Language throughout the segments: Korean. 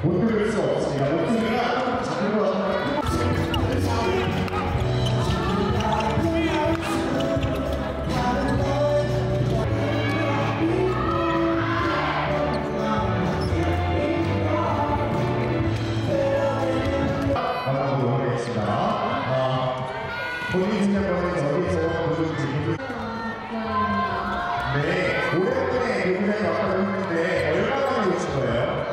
못 들을 수 없습니다. 목소리가 작은 거 본인 진행권에서 어디서 보여주는지. 네, 오랜만에 요구에 왔다고 했는데 얼마나 오신 거예요?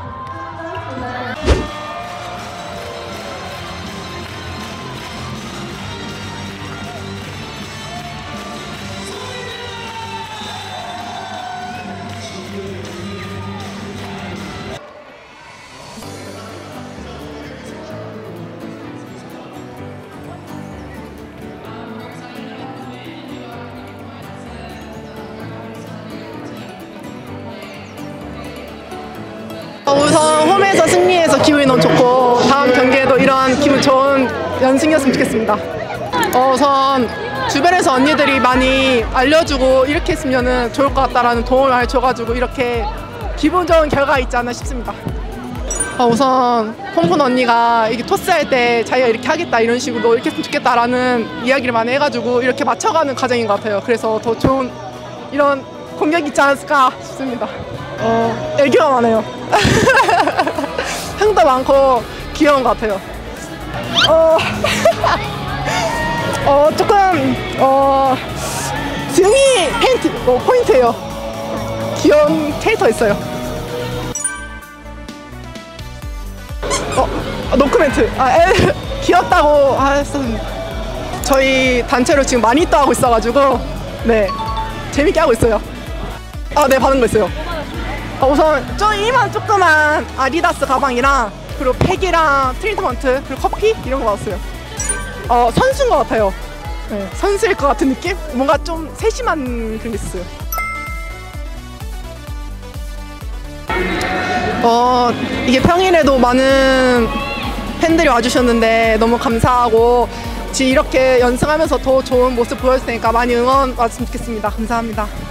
우선 홈에서 승리해서 기분이 너무 좋고 다음 경기에도 이런 기분 좋은 연승이었으면 좋겠습니다. 우선 주변에서 언니들이 많이 알려주고 이렇게 했으면 좋을 것 같다라는 도움을 많이 줘가지고 이렇게 기분 좋은 결과가 있지 않나 싶습니다. 우선 홈군 언니가 이렇게 토스할 때 자기가 이렇게 하겠다 이런 식으로 이렇게 했으면 좋겠다라는 이야기를 많이 해가지고 이렇게 맞춰가는 과정인 것 같아요. 그래서 더 좋은 이런 공격이 있지 않았을까 싶습니다. 애교가 많아요. 흥도 많고 귀여운 것 같아요. 조금 등이 포인트예요. 귀여운 캐릭터 있어요. 노코멘트. 귀엽다고 하셨습니다. 저희 단체로 지금 많이 또 하고 있어가지고 네 재밌게 하고 있어요. 네 받은 거 있어요. 우선 이만 조그만 아디다스 가방이랑 그리고 팩이랑 트리트먼트 그리고 커피 이런 거 받았어요. 선수인 것 같아요. 네, 선수일 것 같은 느낌? 뭔가 좀 세심한 그런 게 있어요. 이게 평일에도 많은 팬들이 와주셨는데 너무 감사하고 이렇게 연승하면서 더 좋은 모습 보여줄 테니까 많이 응원 왔으면 좋겠습니다. 감사합니다.